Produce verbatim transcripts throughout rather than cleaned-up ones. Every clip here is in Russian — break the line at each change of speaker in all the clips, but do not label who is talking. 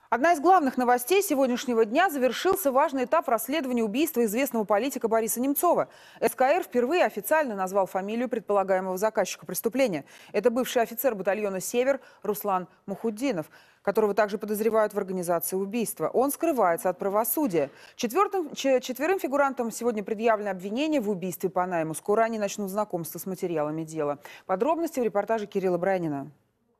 Одна из главных новостей сегодняшнего дня — завершился важный этап расследования убийства известного политика Бориса Немцова. эс ка эр впервые официально назвал фамилию предполагаемого заказчика преступления. Это бывший офицер батальона «Север» Руслан Мухуддинов, которого также подозревают в организации убийства. Он скрывается от правосудия. Четвертым, четверым фигурантам сегодня предъявлено обвинение в убийстве по найму. Скоро они начнут знакомство с материалами дела. Подробности в репортаже Кирилла Брайнина.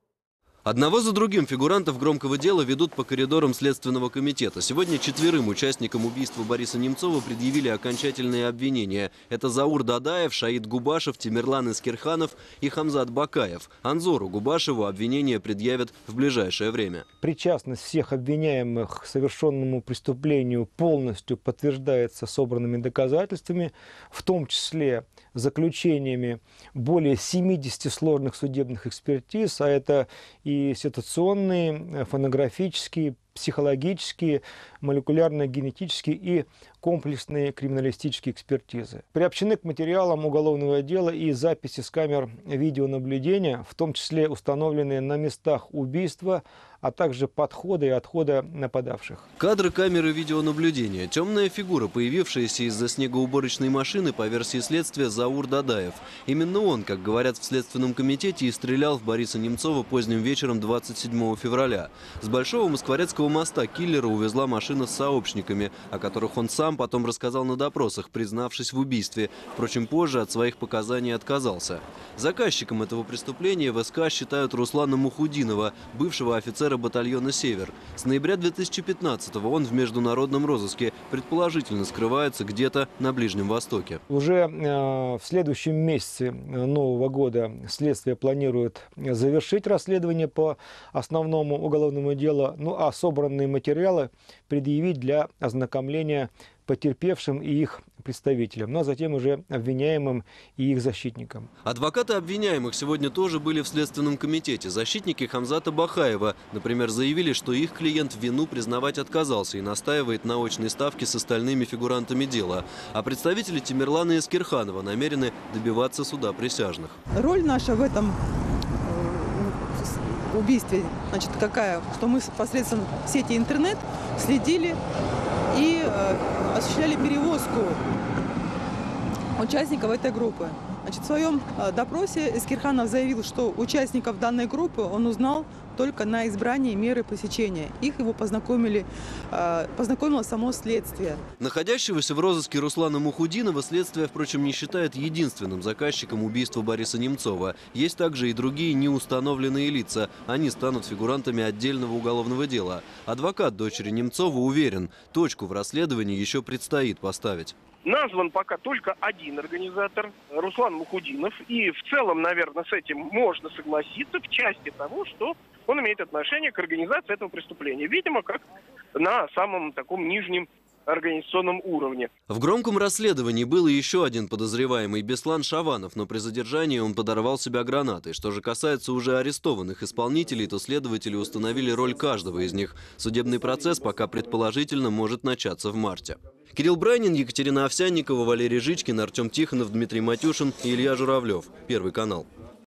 Одного за другим фигурантов громкого дела ведут по коридорам Следственного комитета. Сегодня четверым участникам убийства Бориса Немцова предъявили окончательные обвинения. Это Заур Дадаев, Шаид Губашев, Тимирлан Искирханов и Хамзат Бакаев. Анзору Губашеву обвинения предъявят в ближайшее время.
Причастность всех обвиняемых к совершенному преступлению полностью подтверждается собранными доказательствами, в том числе заключениями более семидесяти сложных судебных экспертиз, а это и ситуационные, фонографические, психологические, молекулярно-генетические и комплексные криминалистические экспертизы. Приобщены к материалам уголовного дела и записи с камер видеонаблюдения, в том числе установленные на местах убийства, а также подхода и отхода нападавших.
Кадры камеры видеонаблюдения. Темная фигура, появившаяся из-за снегоуборочной машины, по версии следствия, Заур Дадаев. Именно он, как говорят в Следственном комитете, и стрелял в Бориса Немцова поздним вечером двадцать седьмого февраля. С Большого Москворецкого моста киллера увезла машина с сообщниками, о которых он сам потом рассказал на допросах, признавшись в убийстве. Впрочем, позже от своих показаний отказался. Заказчиком этого преступления в эс ка считают Руслана Мухуддинова, бывшего офицера батальона «Север». С ноября две тысячи пятнадцатого он в международном розыске, предположительно скрывается где-то на Ближнем Востоке.
Уже э, в следующем месяце Нового года следствие планирует завершить расследование по основному уголовному делу, ну а собранные материалы предъявить для ознакомления потерпевшим и их представителям, но затем уже обвиняемым и их защитникам.
Адвокаты обвиняемых сегодня тоже были в Следственном комитете. Защитники Хамзата Бакаева, например, заявили, что их клиент вину признавать отказался и настаивает на очной ставке с остальными фигурантами дела. А представители Тимирлана Искирханова намерены добиваться суда присяжных.
Роль наша в этом убийстве, значит, какая? Что мы посредством сети интернет следили и э, осуществляли перевозку участников этой группы. Значит, в своем э, допросе Искирханов заявил, что участников данной группы он узнал только на избрании меры пресечения. Их его познакомили, э, познакомило само следствие.
Находящегося в розыске Руслана Мухуддинова следствие, впрочем, не считает единственным заказчиком убийства Бориса Немцова. Есть также и другие неустановленные лица. Они станут фигурантами отдельного уголовного дела. Адвокат дочери Немцова уверен, точку в расследовании еще предстоит поставить.
Назван пока только один организатор, Руслан Мухуддинов. И в целом, наверное, с этим можно согласиться в части того, что он имеет отношение к организации этого преступления. Видимо, как на самом таком нижнем организационном уровне.
В громком расследовании был и еще один подозреваемый — Беслан Шаванов, но при задержании он подорвал себя гранатой. Что же касается уже арестованных исполнителей, то следователи установили роль каждого из них. Судебный процесс пока предположительно может начаться в марте. Кирилл Брайнин, Екатерина Овсянникова, Валерий Жичкин, Артем Тихонов, Дмитрий Матюшин и Илья Журавлев. Первый канал.